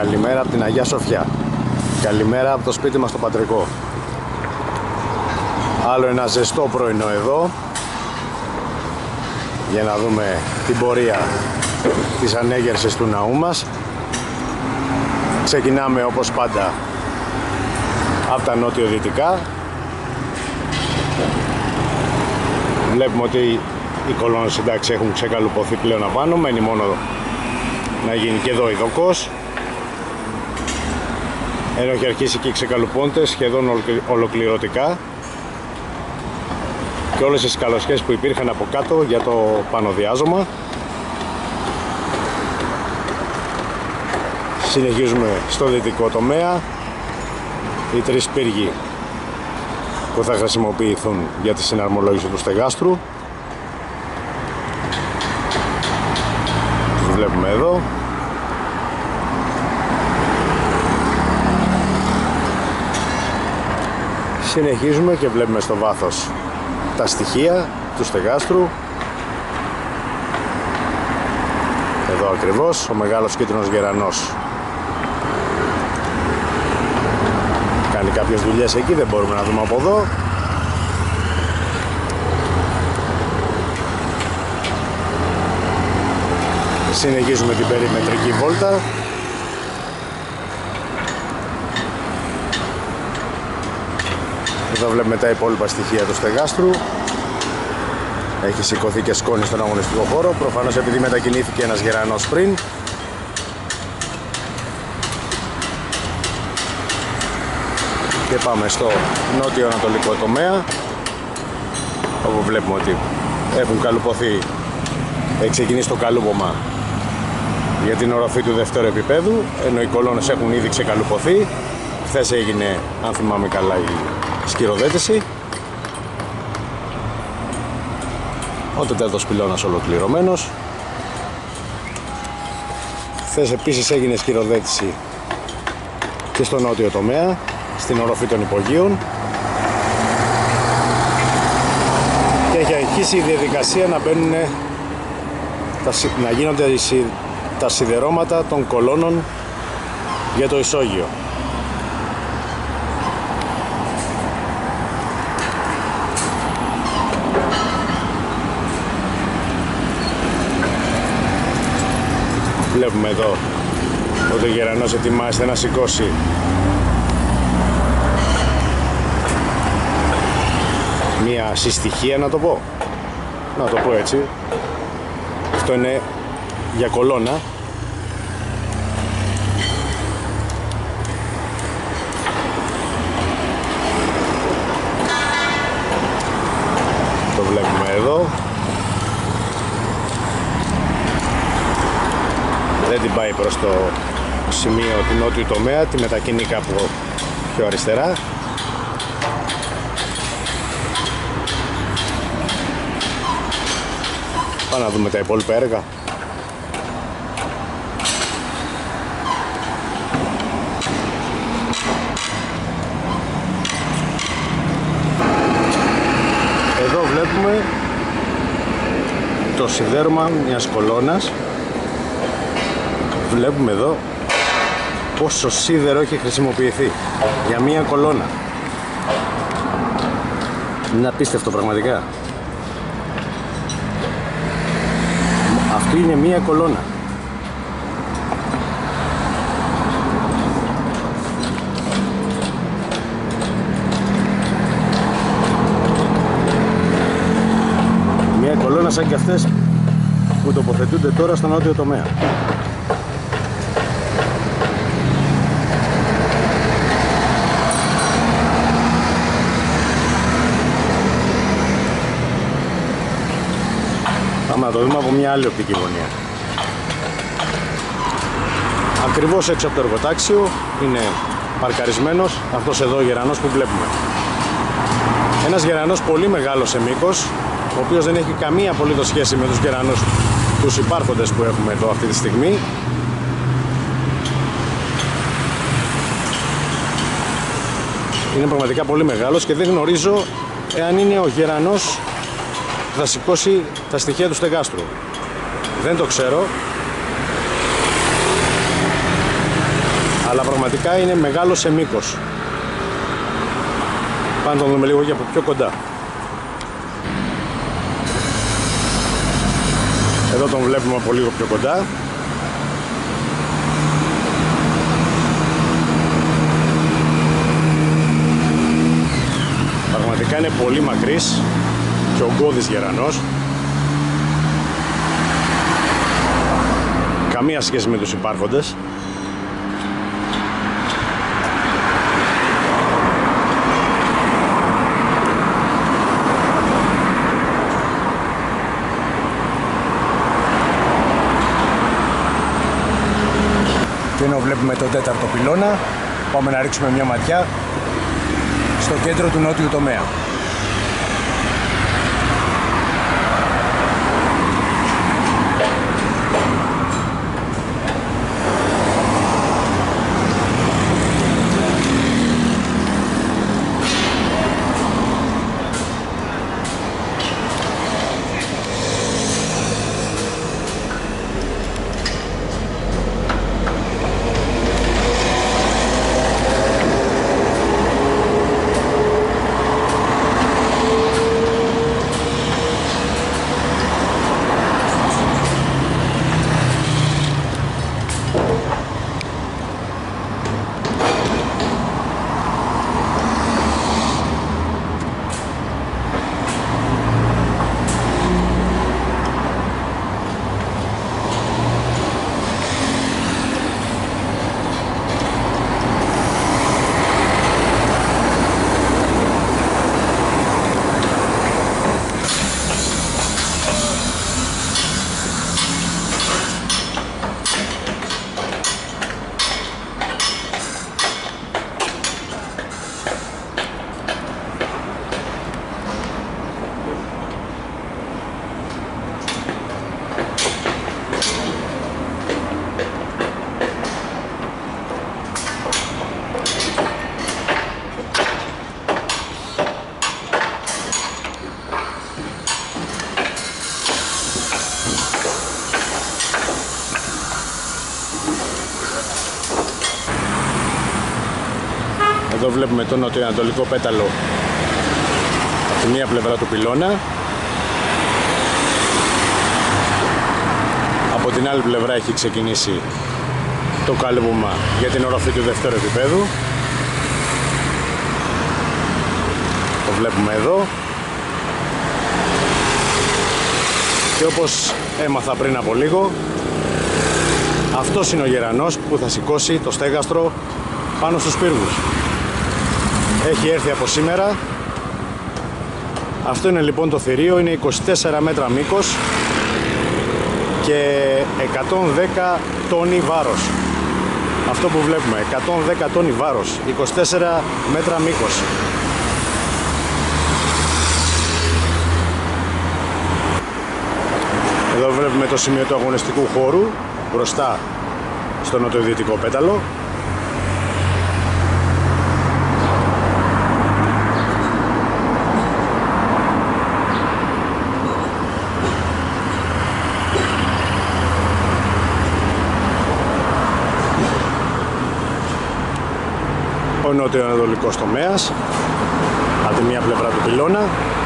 Καλημέρα από την Αγία Σοφιά. Καλημέρα από το σπίτι μας στο Πατρικό. Άλλο ένα ζεστό πρωινό εδώ, για να δούμε την πορεία της ανέγερσης του ναού μας. Ξεκινάμε όπως πάντα από τα νότιο-δυτικά. Βλέπουμε ότι οι κολόνες, εντάξει, έχουν ξεκαλουποθεί πλέον απάνω. Μένει μόνο να γίνει και εδώ ειδοκός. Ενώ έχει αρχίσει και ξεκαλουπώνεται σχεδόν ολοκληρωτικά. Και όλες οι σκαλωσιές που υπήρχαν από κάτω για το πανοδιάζωμα. Συνεχίζουμε στο δυτικό τομέα. Οι τρεις πύργοι που θα χρησιμοποιηθούν για τη συναρμολόγηση του στεγάστρου. Τους βλέπουμε εδώ. Συνεχίζουμε και βλέπουμε στο βάθος τα στοιχεία του στεγάστρου. Εδώ ακριβώς ο μεγάλος κίτρινος γερανός κάνει κάποιες δουλειές εκεί, δεν μπορούμε να δούμε από εδώ. Συνεχίζουμε την περιμετρική βόλτα. Εδώ βλέπουμε τα υπόλοιπα στοιχεία του στεγάστρου. Έχει σηκωθεί και σκόνη στον αγωνιστικό χώρο, προφανώς επειδή μετακινήθηκε ένας γερανός πριν. Και πάμε στο νότιο-ανατολικό τομέα, όπου βλέπουμε ότι έχουν καλουποθεί, έχει ξεκινήσει το καλούπομα για την οροφή του δεύτερου επίπεδου, ενώ οι κολόνες έχουν ήδη ξεκαλουποθεί. Χθες έγινε, αν θυμάμαι καλά, η σκυροδέτηση. Ο τέταρτος πυλώνας ολοκληρωμένος. Χθες επίσης έγινε σκυροδέτηση και στο νότιο τομέα, στην οροφή των υπογείων, και έχει αρχίσει η διαδικασία να μπαίνουν, να γίνονται τα σιδερώματα των κολόνων για το ισόγειο. Βλέπουμε εδώ ότι ο γερανός ετοιμάζεται να σηκώσει μία συστοιχία, να το πω έτσι. Αυτό είναι για κολόνα. Το βλέπουμε εδώ. Δεν την πάει προς το σημείο του νότιου τομέα, τη μετακινεί κάπου πιο αριστερά. Πάμε να δούμε τα υπόλοιπα έργα. Εδώ βλέπουμε το σιδέρωμα μιας κολόνας. Βλέπουμε εδώ πόσο σίδερο έχει χρησιμοποιηθεί για μία κολόνα. Είναι απίστευτο πραγματικά. Αυτή είναι μία κολόνα. Μία κολόνα σαν και αυτές που τοποθετούνται τώρα στο νότιο τομέα. Πάμε να το δούμε από μια άλλη οπτική γωνία. Ακριβώς έξω από το εργοτάξιο είναι παρκαρισμένος αυτός εδώ ο γερανός που βλέπουμε. Ένας γερανός πολύ μεγάλος σε μήκος, ο οποίος δεν έχει καμία απολύτως σχέση με τους γερανούς τους υπάρχοντες που έχουμε εδώ αυτή τη στιγμή. Είναι πραγματικά πολύ μεγάλος και δεν γνωρίζω εάν είναι ο γερανός που θα σηκώσει τα στοιχεία του στεγάστρου. Δεν το ξέρω. αλλά πραγματικά είναι μεγάλο σε μήκος. Πάμε να τον δούμε λίγο και από πιο κοντά. Εδώ τον βλέπουμε από λίγο πιο κοντά. Πραγματικά είναι πολύ μακρύς και ογκώδης γερανός. Καμία σχέση με τους υπάρχοντες. Και ενώ βλέπουμε τον 4ο πυλώνα, πάμε να ρίξουμε μια ματιά στο κέντρο του νότιου τομέα. Εδώ βλέπουμε το νοτιοανατολικό πέταλο από τη μία πλευρά του πυλώνα. Από την άλλη πλευρά έχει ξεκινήσει το κάλυπομα για την οροφή του δεύτερου επίπεδου. Το βλέπουμε εδώ. Και όπως έμαθα πριν από λίγο, αυτός είναι ο γερανός που θα σηκώσει το στέγαστρο πάνω στους πύργους. Έχει έρθει από σήμερα. Αυτό είναι λοιπόν το θηρίο, είναι 24 μέτρα μήκος και 110 τόνοι βάρος. Αυτό που βλέπουμε, 110 τόνοι βάρος, 24 μέτρα μήκος. Εδώ βλέπουμε το σημείο του αγωνιστικού χώρου μπροστά στο νοτιοδυτικό πέταλο. Ο νότιο-ανατολικός τομέας από τη μία πλευρά του πυλώνα.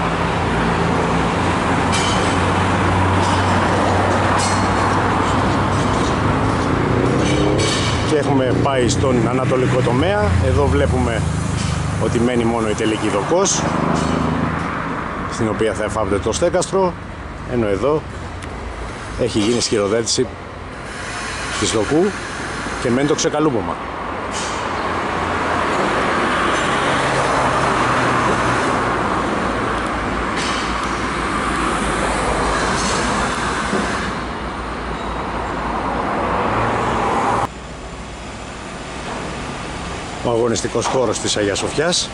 Και έχουμε πάει στον ανατολικό τομέα. Εδώ βλέπουμε ότι μένει μόνο η τελική δοκός, στην οποία θα εφάπτεται το στέκαστρο, ενώ εδώ έχει γίνει σχηροδέτηση της δοκού και μένει το ξεκαλούμπομα. Ο αγωνιστικός χώρος της Αγίας Σοφιάς.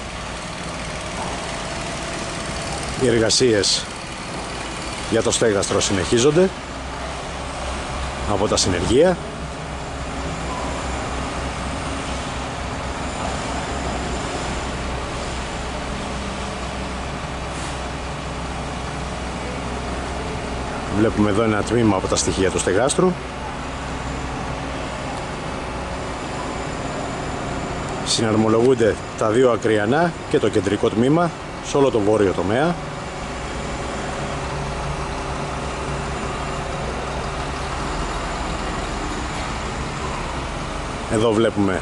Οι εργασίες για το στέγαστρο συνεχίζονται από τα συνεργεία. Βλέπουμε εδώ ένα τμήμα από τα στοιχεία του στεγάστρου. συναρμολογούνται τα δύο ακριανά και το κεντρικό τμήμα σε όλο το βόρειο τομέα. Εδώ βλέπουμε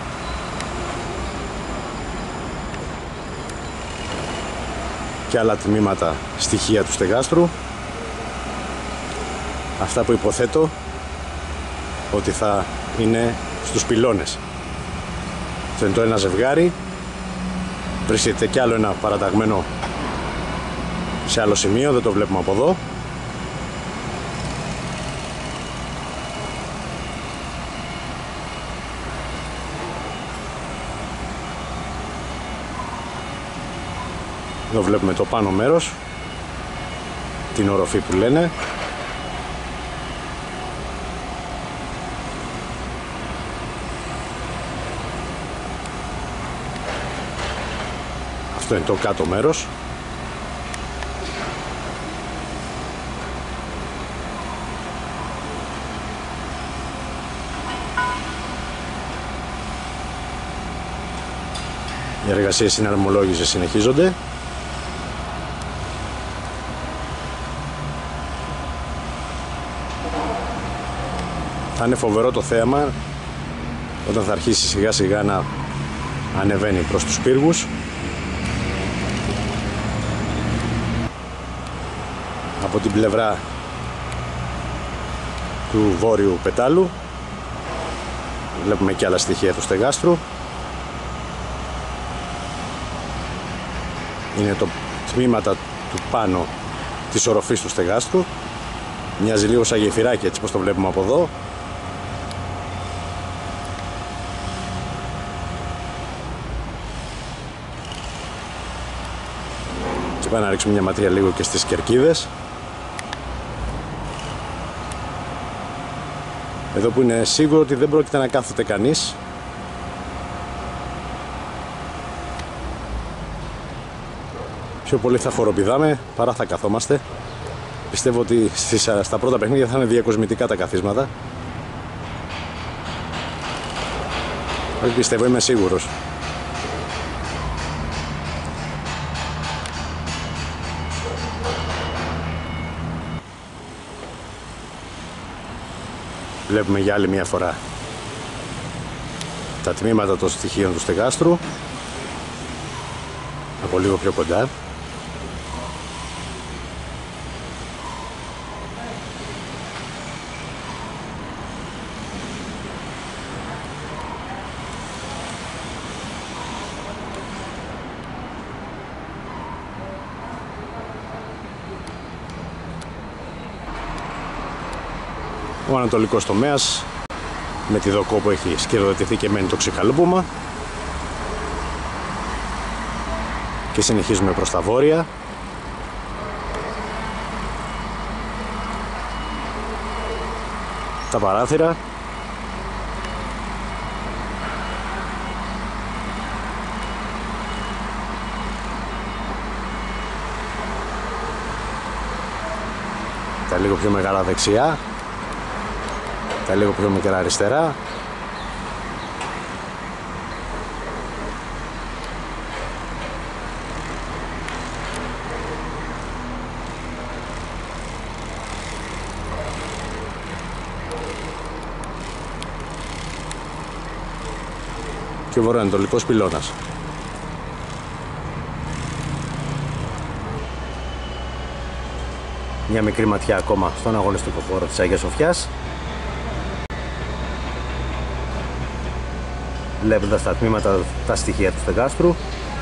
και άλλα τμήματα στοιχεία του στεγάστρου. Αυτά που υποθέτω ότι θα είναι στους πυλώνες. Αυτό είναι το ένα ζευγάρι. Βρίσκεται κι άλλο ένα παραταγμένο σε άλλο σημείο, δεν το βλέπουμε από εδώ. Εδώ βλέπουμε το πάνω μέρος, την οροφή που λένε. Αυτό είναι το κάτω μέρος. Οι εργασίες συναρμολόγησης συνεχίζονται. Θα είναι φοβερό το θέαμα όταν θα αρχίσει σιγά σιγά να ανεβαίνει προς τους πύργους. Από την πλευρά του βόρειου πετάλου βλέπουμε και άλλα στοιχεία του στεγάστρου. Είναι το τμήματα του πάνω της οροφής του στεγάστρου. Μοιάζει λίγο σαν γεφυράκι έτσι πως το βλέπουμε από εδώ. Και πάμε να ρίξουμε μια ματρία λίγο και στις κερκίδες. Εδώ που είναι σίγουρο ότι δεν πρόκειται να κάθεται κανείς. Πιο πολύ θα χοροπηδάμε παρά θα καθόμαστε. Πιστεύω ότι στα πρώτα παιχνίδια θα είναι διακοσμητικά τα καθίσματα. Όχι πιστεύω, είμαι σίγουρος. Βλέπουμε για άλλη μια φορά τα τμήματα των στοιχείων του στεγάστρου από λίγο πιο κοντά. Ο ανατολικός τομέας με τη δοκό που έχει σκυροδοτηθεί και μένει το ξεκαλούπομα, και συνεχίζουμε προς τα βόρεια. Τα παράθυρα τα λίγο πιο μεγάλα δεξιά, τα λίγο πιο μικρά αριστερά. Και ο βορειοανατολικός πυλώνας. Μια μικρή ματιά ακόμα στον αγωνιστικό χώρο της Αγίας Σοφιάς, βλέποντας τα τμήματα, τα στοιχεία του στεγάστρου.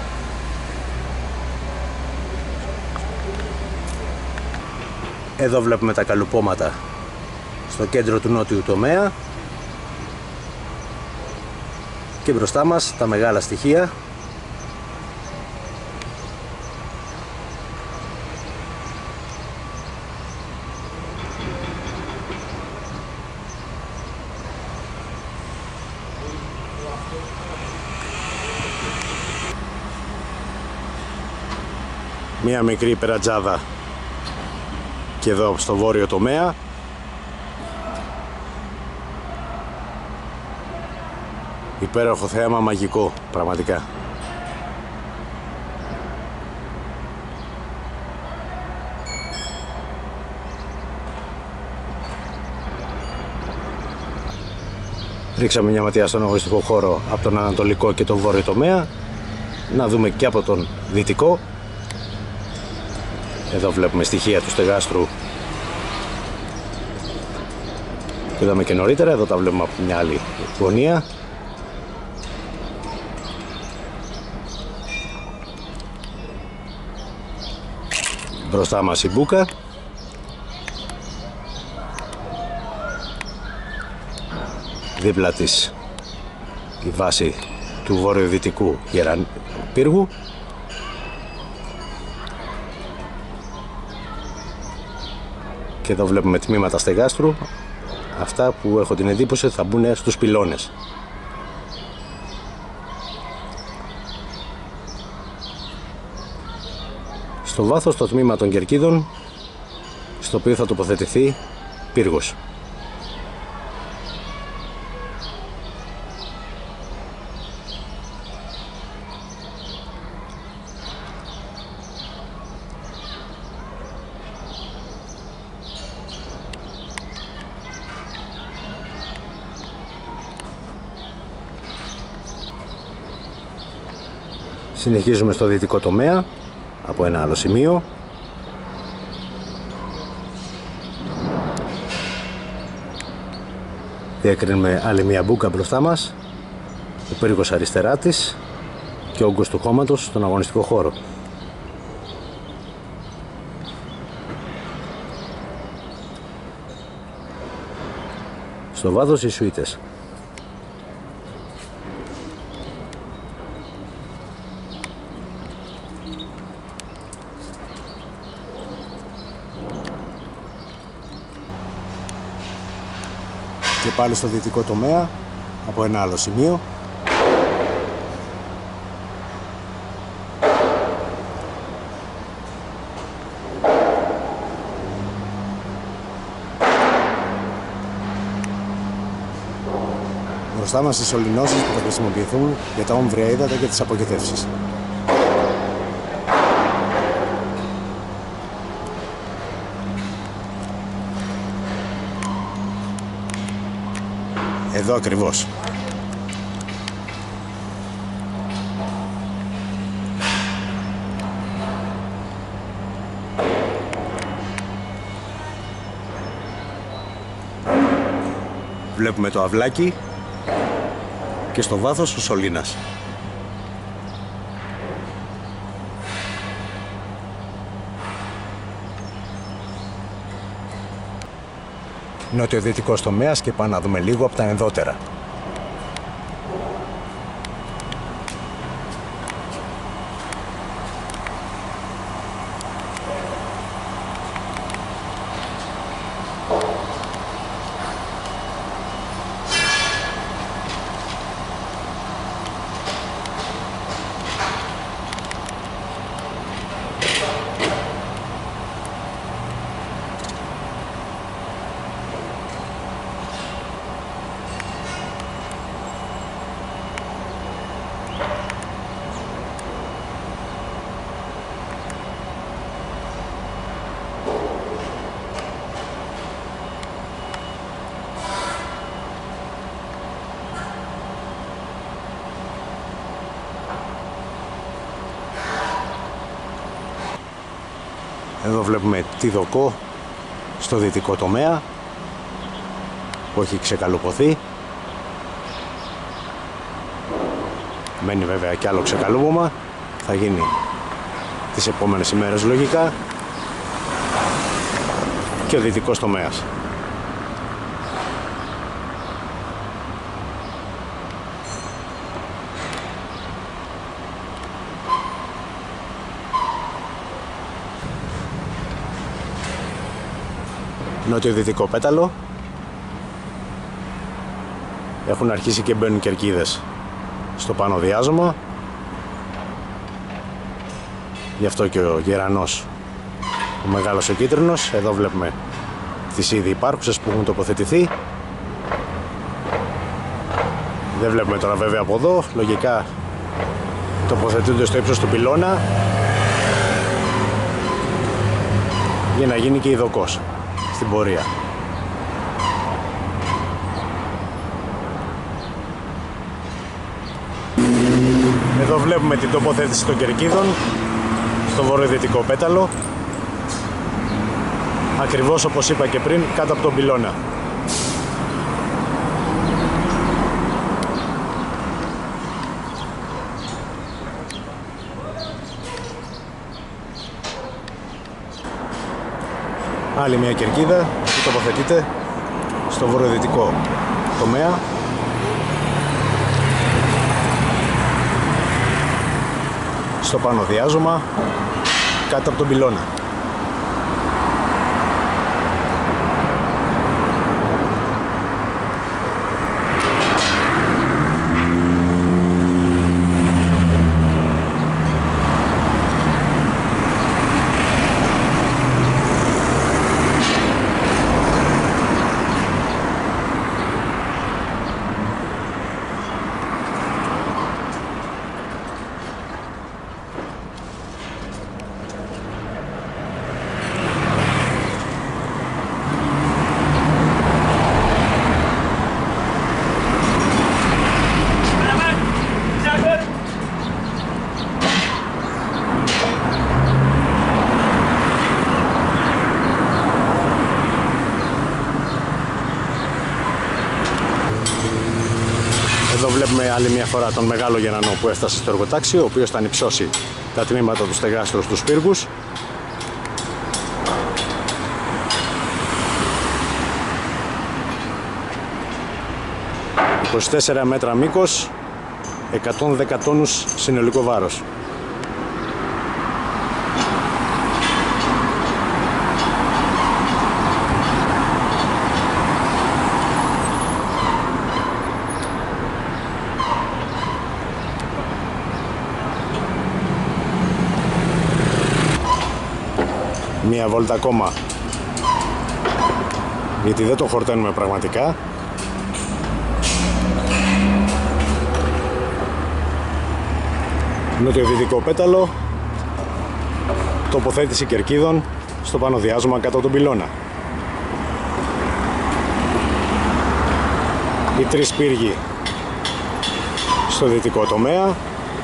Εδώ βλέπουμε τα καλουπώματα στο κέντρο του νότιου τομέα και μπροστά μας τα μεγάλα στοιχεία. Μία μικρή περατζάδα και εδώ στο βόρειο τομέα. Υπέροχο θέαμα, μαγικό, πραγματικά. Ρίξαμε μια ματιά στον αγωνιστικό χώρο από τον ανατολικό και τον βόρειο τομέα. Να δούμε και από τον δυτικό. Εδώ βλέπουμε στοιχεία του στεγάστρου που είδαμε και νωρίτερα. Εδώ τα βλέπουμε από μια άλλη γωνία. Μπροστά μας η μπούκα. Δίπλα της η βάση του βορειοδυτικού πύργου. Και εδώ βλέπουμε τμήματα στεγάστρου, αυτά που έχω την εντύπωση θα μπουν στους πυλώνες. Στο βάθος το τμήμα των κερκίδων, στο οποίο θα τοποθετηθεί πύργος. Συνεχίζουμε στο δυτικό τομέα από ένα άλλο σημείο. Διακρίνουμε άλλη μια μπούκα μπροστά μας, ο πύργος αριστερά της και ο όγκος του χώματος στον αγωνιστικό χώρο. Στο βάθος οι σουίτες. Και πάλι στο δυτικό τομέα από ένα άλλο σημείο. Μπροστά μας οι σωληνώσεις που θα χρησιμοποιηθούν για τα όμβρια ύδατα και τις απογετεύσεις. Εδώ ακριβώς. Βλέπουμε το αυλάκι και στο βάθος ο σωλήνας. Νοτιοδυτικός τομέας και πάμε να δούμε λίγο από τα ενδότερα. Εδώ βλέπουμε τη δοκό στο δυτικό τομέα που έχει ξεκαλουποθεί. Μένει βέβαια και άλλο ξεκαλούπομα. Θα γίνει τις επόμενες ημέρες λογικά. Και ο δυτικός τομέας. Νότιο-δυτικό πέταλο. Έχουν αρχίσει και μπαίνουν κερκίδες στο πάνω διάζωμα. Γι' αυτό και ο γερανός, ο μεγάλος ο κίτρινος. Εδώ βλέπουμε τις ήδη υπάρχουσες που έχουν τοποθετηθεί. Δεν βλέπουμε τώρα βέβαια από εδώ, λογικά τοποθετούνται στο ύψος του πυλώνα για να γίνει και ειδοκός στην πορεία. Εδώ βλέπουμε την τοποθέτηση των κερκίδων στο βορειοδυτικό πέταλο, ακριβώς όπως είπα και πριν, κάτω από τον πυλώνα. Άλλη μια κερκίδα που τοποθετείται στο βορειοδυτικό τομέα. Στο πάνω διάζωμα κάτω από τον πυλώνα. Εδώ βλέπουμε άλλη μια φορά τον μεγάλο γερανό που έφτασε στο εργοτάξιο, ο οποίος θα ανυψώσει τα τμήματα του στεγάστρου στους πύργους. «24 μέτρα μήκος, 110 τόνους συνολικό βάρος». Μία βόλτα ακόμα, γιατί δεν το χορταίνουμε πραγματικά. Νοτιοδυτικό πέταλο, τοποθέτηση κερκίδων στο πάνω διάζωμα κάτω από τον πυλώνα. Οι τρεις πύργοι στο δυτικό τομέα.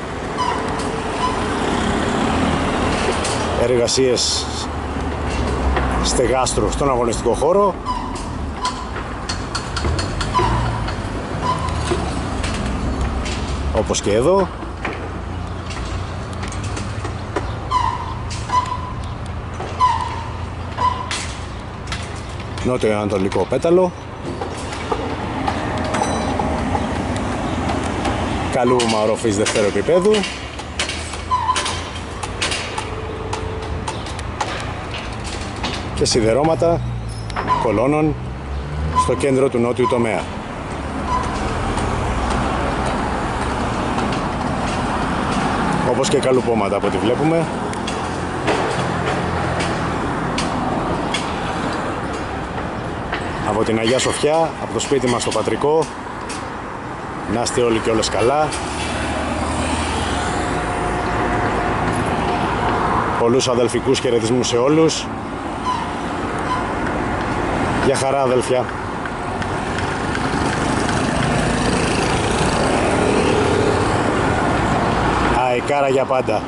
Εργασίες στεγάστρου στον αγωνιστικό χώρο. Όπως και εδώ. Νότιο-ανατολικό πέταλο. Καλούβωμα οροφής δευτέρου επίπεδου. Και σιδερώματα κολόνων στο κέντρο του νότιου τομέα. Όπως και καλουπώματα από ό,τι βλέπουμε. Από την Αγία Σοφιά, από το σπίτι μας στο Πατρικό. Να είστε όλοι και όλες καλά. Πολλούς αδελφικούς χαιρετισμούς σε όλους. Γεια χαρά αδελφιά. Αεκάρα για πάντα.